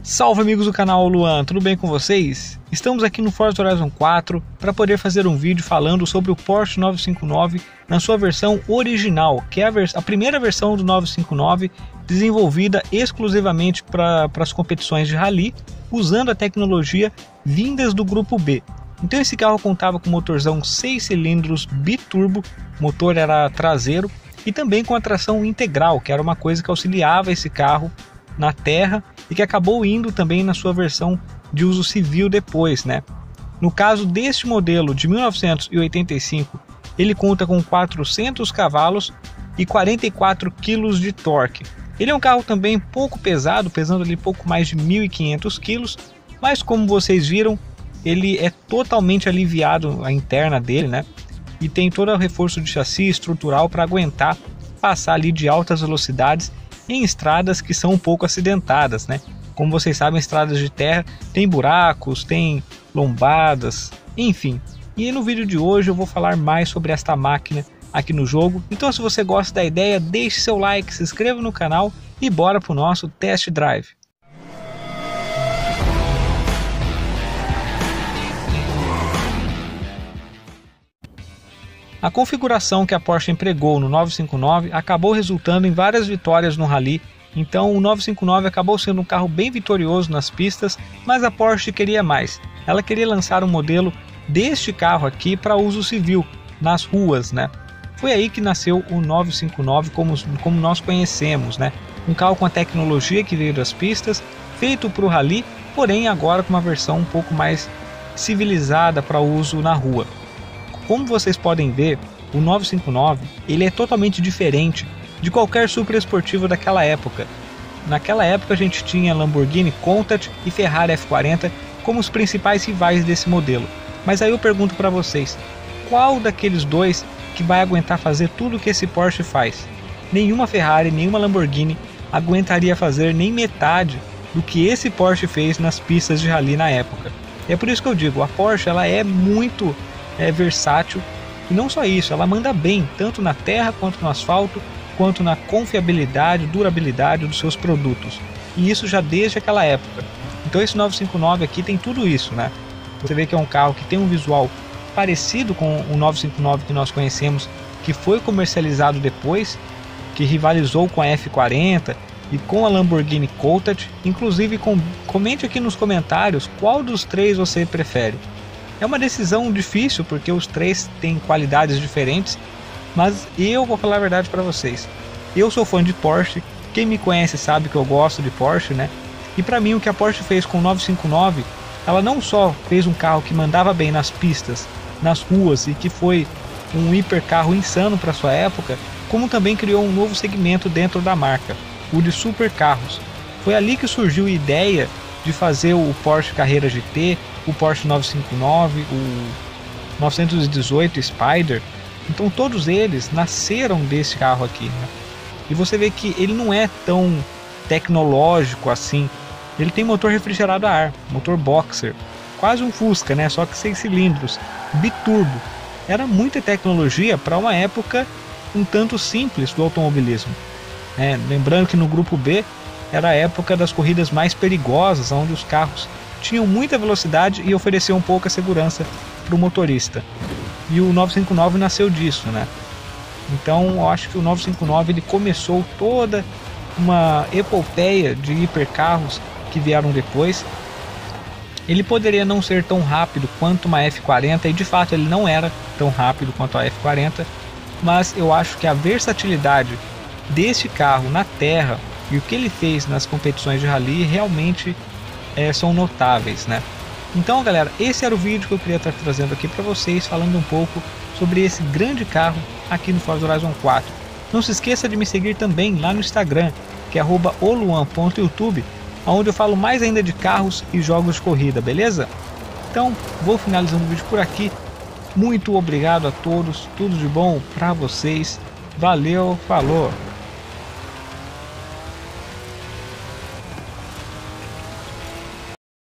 Salve amigos do canal Luan, tudo bem com vocês? Estamos aqui no Forza Horizon 4 para poder fazer um vídeo falando sobre o Porsche 959 na sua versão original, que é a primeira versão do 959 desenvolvida exclusivamente para as competições de rally, usando a tecnologia vindas do Grupo B. Então esse carro contava com motorzão 6 cilindros biturbo, o motor era traseiro, e também com a tração integral, que era uma coisa que auxiliava esse carro na terra e que acabou indo também na sua versão de uso civil depois, né? No caso deste modelo de 1985, ele conta com 400 cavalos e 44 kg de torque. Ele é um carro também pouco pesado, pesando ali pouco mais de 1.500 kg, mas como vocês viram, ele é totalmente aliviado a interna dele, né? E tem todo o reforço de chassi estrutural para aguentar passar ali de altas velocidades em estradas que são um pouco acidentadas, né? Como vocês sabem, estradas de terra tem buracos, tem lombadas, enfim. E no vídeo de hoje eu vou falar mais sobre esta máquina aqui no jogo. Então se você gosta da ideia, deixe seu like, se inscreva no canal e bora pro nosso test drive. A configuração que a Porsche empregou no 959 acabou resultando em várias vitórias no rally, então o 959 acabou sendo um carro bem vitorioso nas pistas, mas a Porsche queria mais. Ela queria lançar um modelo deste carro aqui para uso civil, nas ruas, né? Foi aí que nasceu o 959 como nós conhecemos, né? Um carro com a tecnologia que veio das pistas, feito para o rally, porém agora com uma versão um pouco mais civilizada para uso na rua. Como vocês podem ver, o 959 ele é totalmente diferente de qualquer super esportivo daquela época. Naquela época a gente tinha Lamborghini Countach e Ferrari F40 como os principais rivais desse modelo. Mas aí eu pergunto para vocês, qual daqueles dois que vai aguentar fazer tudo que esse Porsche faz? Nenhuma Ferrari, nenhuma Lamborghini aguentaria fazer nem metade do que esse Porsche fez nas pistas de rally na época. É por isso que eu digo, a Porsche ela é muito versátil, e não só isso, ela manda bem tanto na terra quanto no asfalto, quanto na confiabilidade, durabilidade dos seus produtos, e isso já desde aquela época. Então esse 959 aqui tem tudo isso, né? Você vê que é um carro que tem um visual parecido com o 959 que nós conhecemos, que foi comercializado depois, que rivalizou com a F40 e com a Lamborghini Countach. Inclusive comente aqui nos comentários qual dos três você prefere. É uma decisão difícil porque os três têm qualidades diferentes, mas eu vou falar a verdade para vocês. Eu sou fã de Porsche, quem me conhece sabe que eu gosto de Porsche, né? E para mim o que a Porsche fez com o 959, ela não só fez um carro que mandava bem nas pistas, nas ruas e que foi um hipercarro insano para sua época, como também criou um novo segmento dentro da marca, o de supercarros. Foi ali que surgiu a ideia de fazer o Porsche Carrera GT, o Porsche 959, o 918 Spider. Então todos eles nasceram desse carro aqui, né? E você vê que ele não é tão tecnológico assim. Ele tem motor refrigerado a ar, motor boxer, quase um Fusca, né? Só que 6 cilindros, biturbo. Era muita tecnologia para uma época um tanto simples do automobilismo, né? Lembrando que no Grupo B era a época das corridas mais perigosas, onde os carros tinham muita velocidade e ofereciam pouca segurança para o motorista. E o 959 nasceu disso, né? Então eu acho que o 959 ele começou toda uma epopeia de hipercarros que vieram depois. Ele poderia não ser tão rápido quanto uma F40, e de fato ele não era tão rápido quanto a F40, mas eu acho que a versatilidade desse carro na terra e o que ele fez nas competições de rally realmente são notáveis, né? Então galera, esse era o vídeo que eu queria estar trazendo aqui para vocês, falando um pouco sobre esse grande carro aqui no Forza Horizon 4. Não se esqueça de me seguir também lá no Instagram, que é @oluan.youtube, onde eu falo mais ainda de carros e jogos de corrida, beleza? Então vou finalizando o vídeo por aqui. Muito obrigado a todos, tudo de bom para vocês, valeu, falou!